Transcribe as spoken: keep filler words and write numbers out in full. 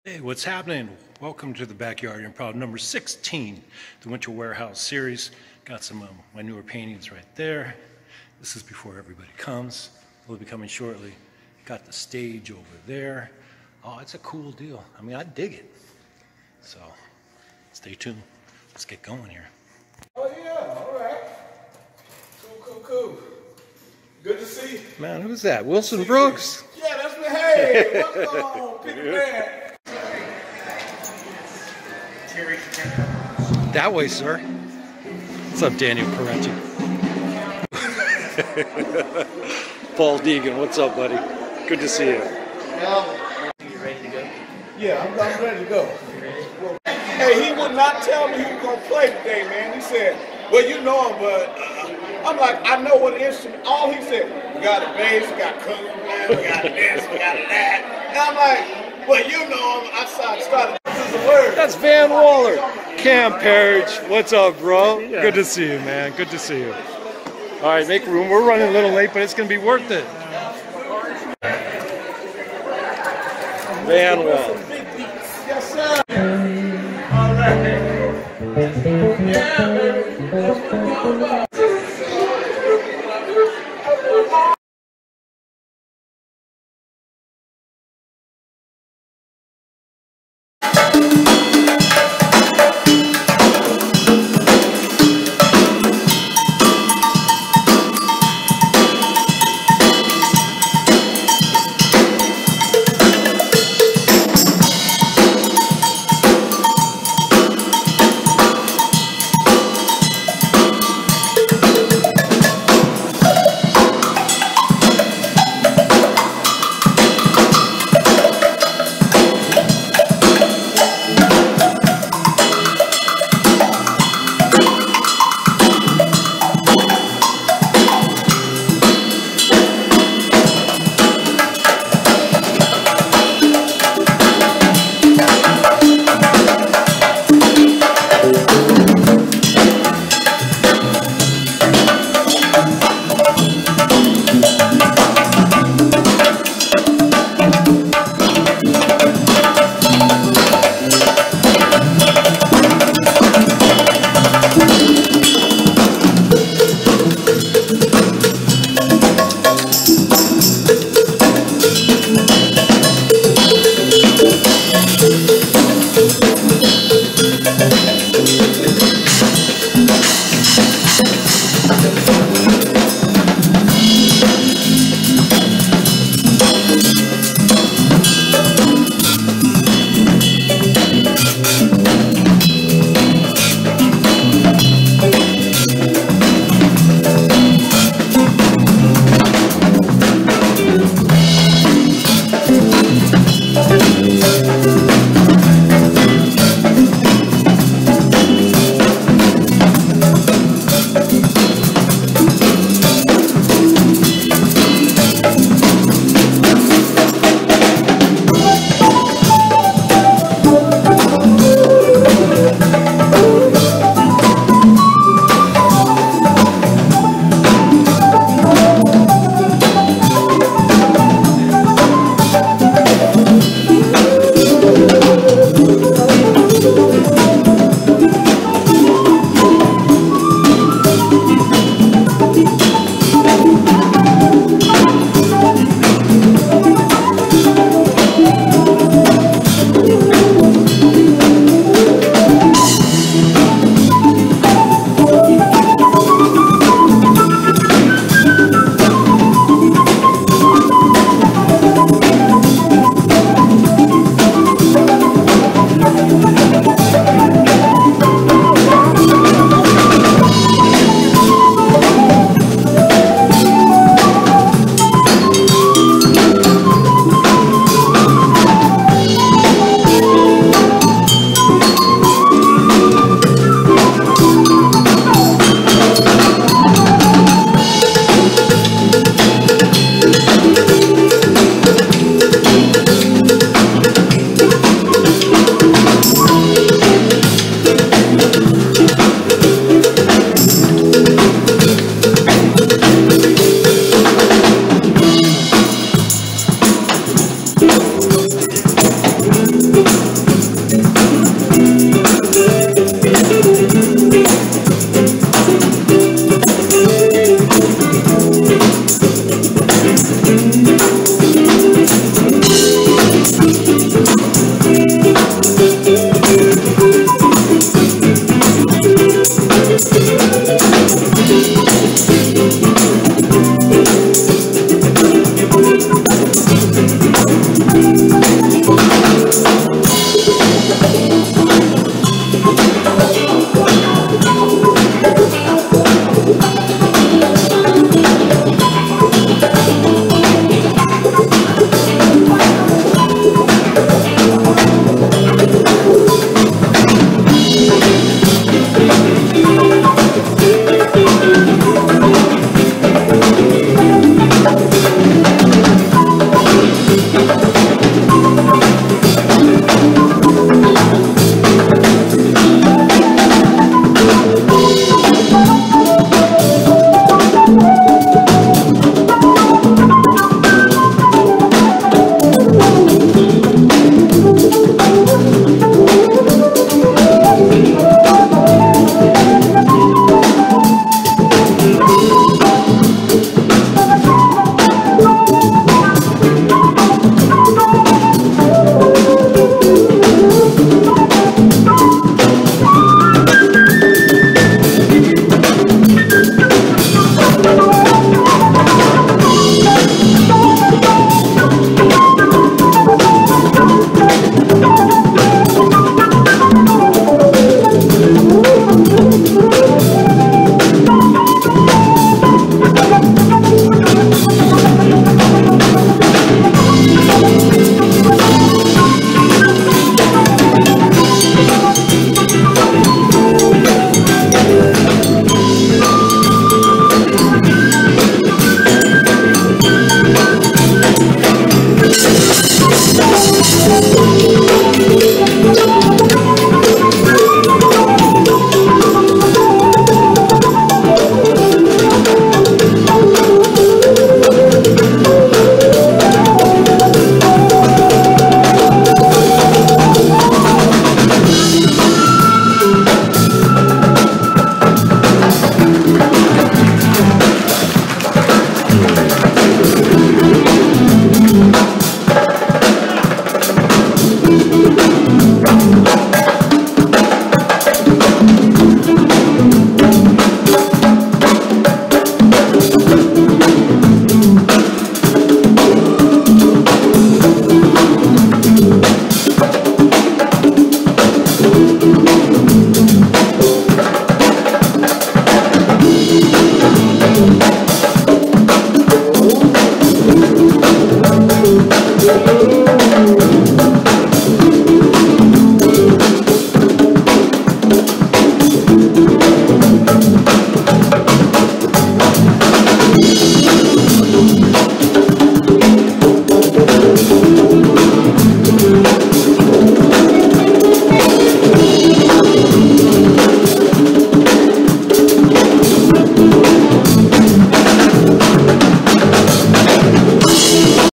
Hey, what's happening? Welcome to the Backyard Improv number sixteen, the Winter Warehouse series. Got some of my newer paintings right there. This is before everybody comes. They'll be coming shortly. Got the stage over there. Oh, it's a cool deal. I mean, I dig it. So, stay tuned. Let's get going here. Oh yeah, all right. Cool, cool, cool. Good to see you. Man, who's that? Wilson Brooks? Yeah, that's me. Hey, what's going on? Pick a man. That way, sir. What's up, Daniel Peretti? Paul Deegan, what's up, buddy? Good to see you. You ready to go? Yeah, I'm, I'm ready to go. Hey, he would not tell me he was going to play today, man. He said, well, you know him, but uh, I'm like, I know what instrument. All he said, we got a bass, we got kung fu, we got this, we got that. And I'm like, well, you know him. I started, this is the word. That's Van Waller. Cam Parriage, what's up, bro? Good to see you, man. Good to see you. All right, make room. We're running a little late, but it's going to be worth it. Van Waller. Yes, sir. All right. Yeah, baby. Thank you.